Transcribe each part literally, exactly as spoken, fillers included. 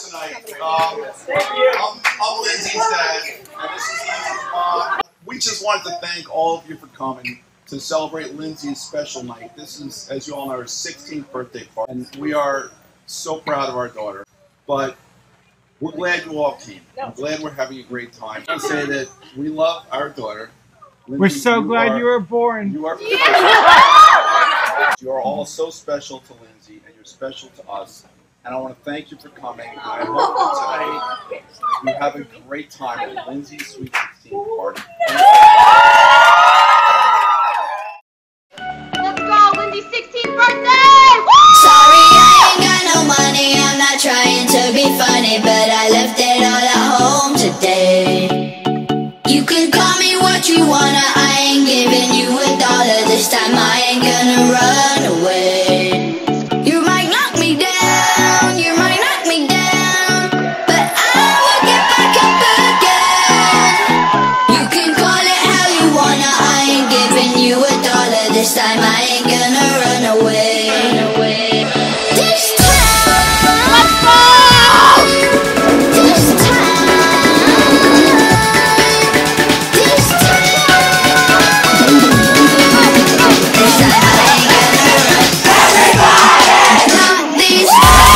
tonight. Um, I'm, I'm Lindsay's dad, and this is Lindsay's mom. We just wanted to thank all of you for coming to celebrate Lindsay's special night. This is, as you all know, her sixteenth birthday party, and we are so proud of our daughter. But we're glad you all came. I'm glad we're having a great time. I want to say that we love our daughter. Lindsay, we're so you glad are, you were born. You are You are all so special to Lindsay, and you're special to us. And I want to thank you for coming. And I hope that tonight you have a great time at Lindsay's Sweet sixteen party. Let's go, Lindsay's sixteenth birthday! Woo! Sorry, I ain't got no money. I'm not trying to be funny, but I left it all at home today. You can call me what you wanna. I ain't giving you a dollar this time. I ain't gonna run away. You might knock me down, you might knock me down, but I will get back up again. You can call it how you wanna. I ain't giving you a dollar this time. I ain't gonna run away. Run away. This time, let's go. This time, this time, this time I ain't gonna run. Not this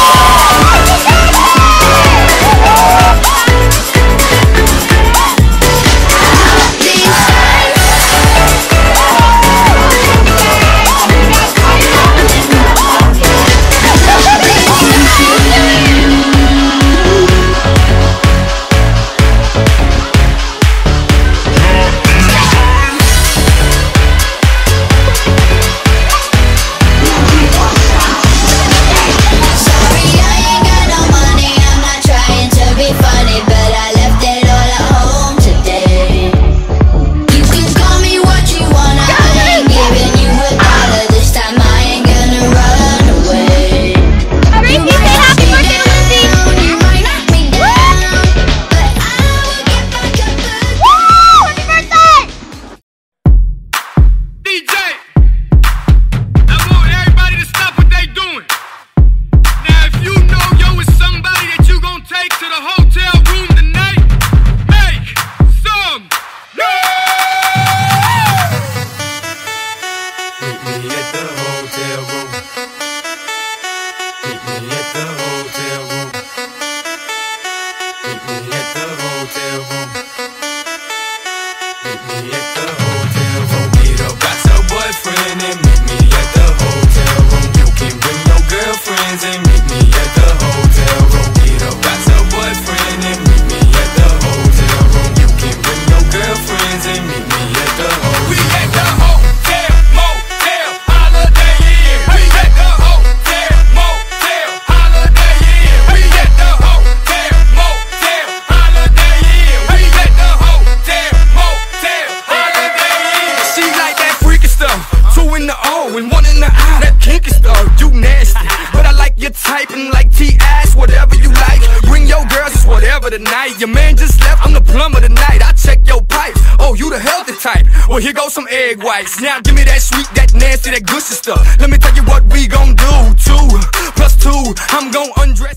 tonight. Your man just left, I'm the plumber tonight. I check your pipes, oh, you the healthy type. Well, here goes some egg whites. Now give me that sweet, that nasty, that gushy stuff. Let me tell you what we gon' do. Two plus two, I'm gon' undress.